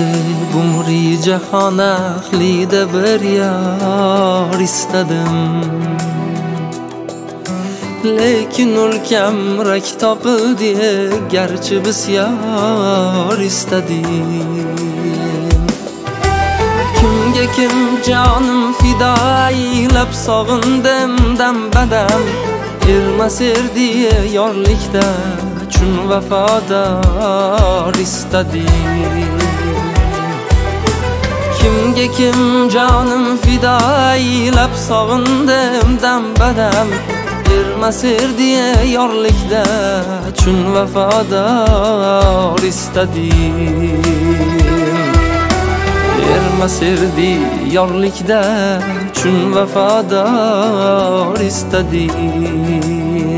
deb umri jahon ahlida bir yor istadim. Lekin ulkamrak topildi, garchi bisyor istadim. Kimga kim jonim fido aylab sog'indim dam badam. Ermas erdi yorlikda chun vafodor istadim. Kimga kim jonim fido aylab sog'indim dam badam. Ermas erdi yorlikda chun vafodor istadim. Ermas erdi yorlikda chun vafodor istadim.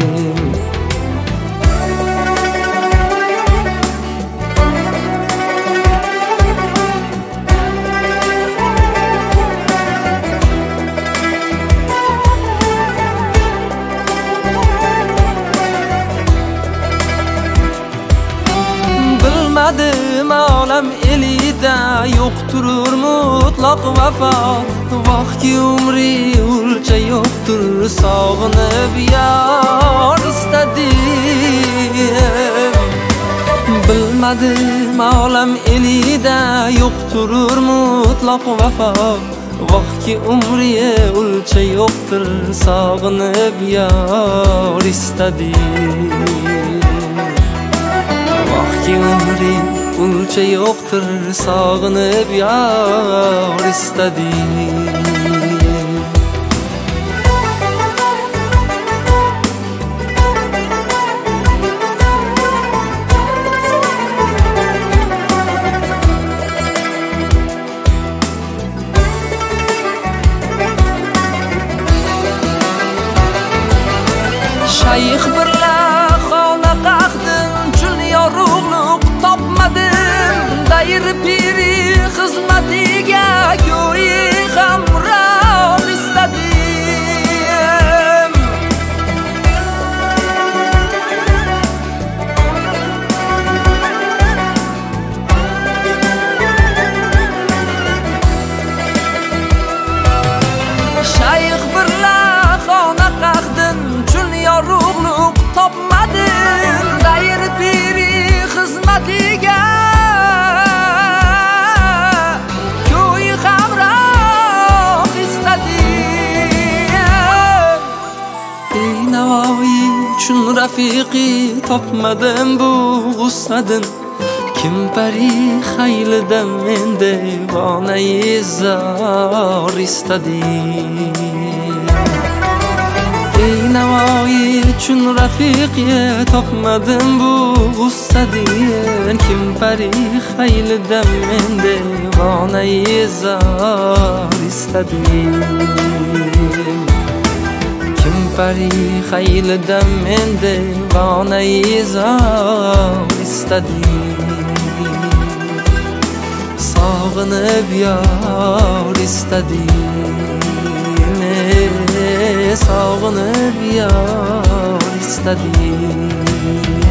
Bilmadim olam elida yo'qtur mutlaq vafo. Vaqtki umri ulcha yo'qtur, sog'inib yor istadim. Bilmadim olam elida yo'qtur mutlaq vafo. Vaqtki umri ulcha yo'qtur, sog'inib yor istadim. Vaqtki umri ulcha yo'qtur, sog'inib yor istadim. Shayx birla xona qaqdim, chun yorug'liq topmadim. Dayr piri xizmatiga go'yi hamroh istadim. Shayx birla xona qaqdim, chun yorug'liq topmadim. Dayr piri xizmatiga go'yi hamroh istadim. Ey Navoiy chun rafiqi topmadim bu g'ussadin. Kim pari xaylida men devonai zor istadim. Ey Navoiy chun rafiqi topmadim bu g'ussadin. Kim pari xaylida men devonai zor istadim. Kim pari xaylida men devonai zor istadim. Sog'inib yor istadim. Sog'inib yor istadim.